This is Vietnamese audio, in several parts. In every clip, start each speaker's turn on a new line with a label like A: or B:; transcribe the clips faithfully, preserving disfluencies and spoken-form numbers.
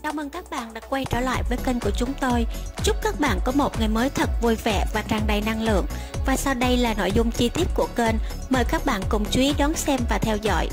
A: Chào mừng các bạn đã quay trở lại với kênh của chúng tôi. Chúc các bạn có một ngày mới thật vui vẻ và tràn đầy năng lượng. Và sau đây là nội dung chi tiết của kênh. Mời các bạn cùng chú ý đón xem và theo dõi.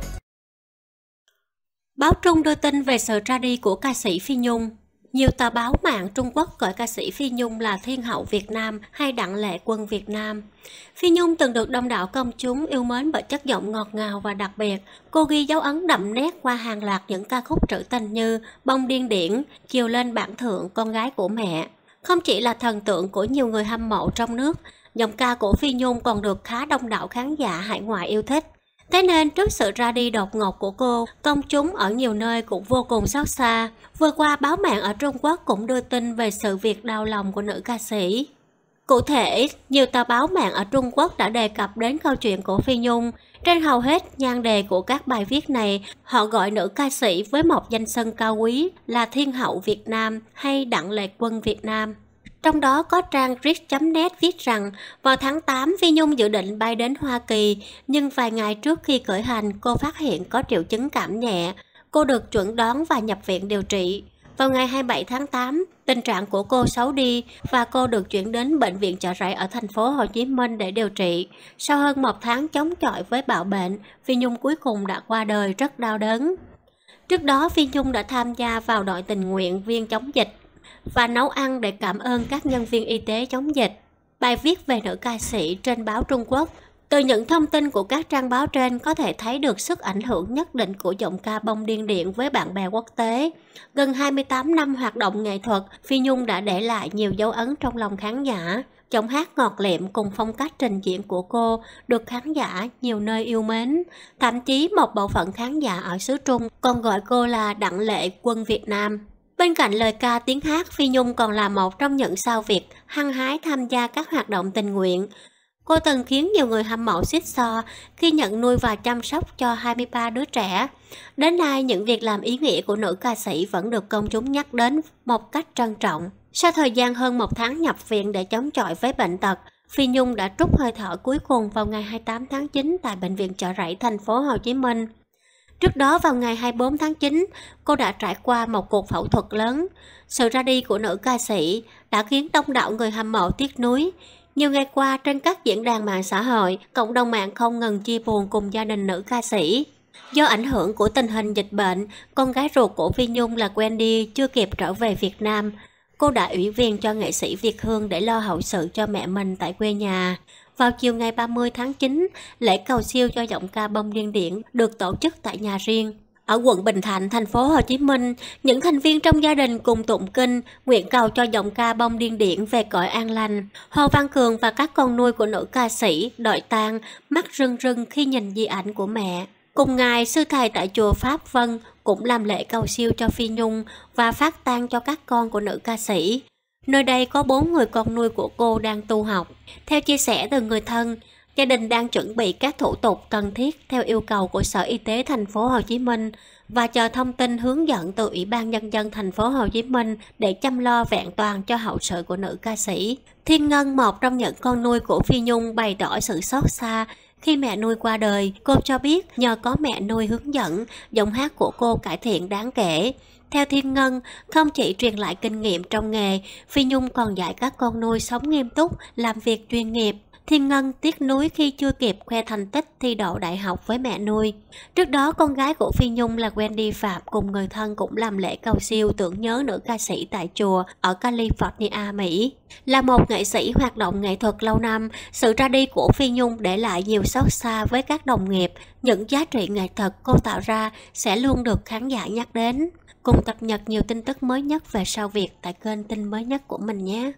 A: Báo Trung đưa tin về sự ra đi của ca sĩ Phi Nhung. Nhiều tờ báo mạng Trung Quốc gọi ca sĩ Phi Nhung là Thiên hậu Việt Nam hay Đặng Lệ Quân Việt Nam. Phi Nhung từng được đông đảo công chúng yêu mến bởi chất giọng ngọt ngào và đặc biệt. Cô ghi dấu ấn đậm nét qua hàng loạt những ca khúc trữ tình như Bông Điên Điển, Chiều Lên Bảng Thượng, Con Gái Của Mẹ. Không chỉ là thần tượng của nhiều người hâm mộ trong nước, giọng ca của Phi Nhung còn được khá đông đảo khán giả hải ngoại yêu thích. Thế nên trước sự ra đi đột ngột của cô, công chúng ở nhiều nơi cũng vô cùng xót xa. Vừa qua, báo mạng ở Trung Quốc cũng đưa tin về sự việc đau lòng của nữ ca sĩ. Cụ thể, nhiều tờ báo mạng ở Trung Quốc đã đề cập đến câu chuyện của Phi Nhung. Trên hầu hết nhan đề của các bài viết này, họ gọi nữ ca sĩ với một danh xưng cao quý là Thiên hậu Việt Nam hay Đặng Lệ Quân Việt Nam. Trong đó có trang Rick chấm net viết rằng vào tháng tám Phi Nhung dự định bay đến Hoa Kỳ, nhưng vài ngày trước khi khởi hành cô phát hiện có triệu chứng cảm nhẹ. Cô được chẩn đoán và nhập viện điều trị. Vào ngày hai mươi bảy tháng tám, tình trạng của cô xấu đi và cô được chuyển đến bệnh viện Chợ Rẫy ở thành phố Hồ Chí Minh để điều trị. Sau hơn một tháng chống chọi với bạo bệnh, Phi Nhung cuối cùng đã qua đời rất đau đớn. Trước đó Phi Nhung đã tham gia vào đội tình nguyện viên chống dịch và nấu ăn để cảm ơn các nhân viên y tế chống dịch. Bài viết về nữ ca sĩ trên báo Trung Quốc. Từ những thông tin của các trang báo trên có thể thấy được sức ảnh hưởng nhất định của giọng ca Bông Điên Điển với bạn bè quốc tế. Gần hai mươi tám năm hoạt động nghệ thuật, Phi Nhung đã để lại nhiều dấu ấn trong lòng khán giả. Giọng hát ngọt liệm cùng phong cách trình diễn của cô được khán giả nhiều nơi yêu mến. Thậm chí một bộ phận khán giả ở xứ Trung còn gọi cô là Đặng Lệ Quân Việt Nam. Bên cạnh lời ca tiếng hát, Phi Nhung còn là một trong những sao Việt hăng hái tham gia các hoạt động tình nguyện. Cô từng khiến nhiều người hâm mộ xích xoa khi nhận nuôi và chăm sóc cho hai mươi ba đứa trẻ. Đến nay, những việc làm ý nghĩa của nữ ca sĩ vẫn được công chúng nhắc đến một cách trân trọng. Sau thời gian hơn một tháng nhập viện để chống chọi với bệnh tật, Phi Nhung đã trút hơi thở cuối cùng vào ngày hai mươi tám tháng chín tại bệnh viện Chợ Rẫy, thành phố Hồ Chí Minh. Trước đó vào ngày hai mươi bốn tháng chín, cô đã trải qua một cuộc phẫu thuật lớn. Sự ra đi của nữ ca sĩ đã khiến đông đảo người hâm mộ tiếc nuối. Nhiều ngày qua trên các diễn đàn mạng xã hội, cộng đồng mạng không ngừng chia buồn cùng gia đình nữ ca sĩ. Do ảnh hưởng của tình hình dịch bệnh, con gái ruột của Phi Nhung là Wendy chưa kịp trở về Việt Nam. Cô đã ủy quyền cho nghệ sĩ Việt Hương để lo hậu sự cho mẹ mình tại quê nhà. Vào chiều ngày ba mươi tháng chín, lễ cầu siêu cho giọng ca Bông Điên Điển được tổ chức tại nhà riêng. Ở quận Bình Thạnh, thành phố Hồ Chí Minh, những thành viên trong gia đình cùng tụng kinh, nguyện cầu cho giọng ca Bông Điên Điển về cõi an lành. Hồ Văn Cường và các con nuôi của nữ ca sĩ đợi tang, mắt rưng rưng khi nhìn di ảnh của mẹ. Cùng ngày, sư thầy tại chùa Pháp Vân cũng làm lễ cầu siêu cho Phi Nhung và phát tang cho các con của nữ ca sĩ. Nơi đây có bốn người con nuôi của cô đang tu học. Theo chia sẻ từ người thân, gia đình đang chuẩn bị các thủ tục cần thiết theo yêu cầu của Sở Y tế thành phố Hồ Chí Minh và chờ thông tin hướng dẫn từ Ủy ban Nhân dân thành phố Hồ Chí Minh để chăm lo vẹn toàn cho hậu sự của nữ ca sĩ. Thiên Ngân, một trong những con nuôi của Phi Nhung, bày tỏ sự xót xa khi mẹ nuôi qua đời. Cô cho biết nhờ có mẹ nuôi hướng dẫn, giọng hát của cô cải thiện đáng kể. Theo Thiên Ngân, không chỉ truyền lại kinh nghiệm trong nghề, Phi Nhung còn dạy các con nuôi sống nghiêm túc, làm việc chuyên nghiệp. Thiên Ngân tiếc nuối khi chưa kịp khoe thành tích thi đậu đại học với mẹ nuôi. Trước đó, con gái của Phi Nhung là Wendy Phạm cùng người thân cũng làm lễ cầu siêu tưởng nhớ nữ ca sĩ tại chùa ở California, Mỹ. Là một nghệ sĩ hoạt động nghệ thuật lâu năm, sự ra đi của Phi Nhung để lại nhiều xót xa với các đồng nghiệp. Những giá trị nghệ thuật cô tạo ra sẽ luôn được khán giả nhắc đến. Cùng cập nhật nhiều tin tức mới nhất về sao Việt tại kênh tin mới nhất của mình nhé.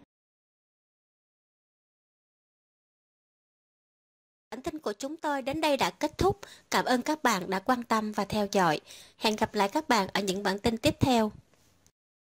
A: Bản tin của chúng tôi đến đây đã kết thúc. Cảm ơn các bạn đã quan tâm và theo dõi. Hẹn gặp lại các bạn ở những bản tin tiếp theo.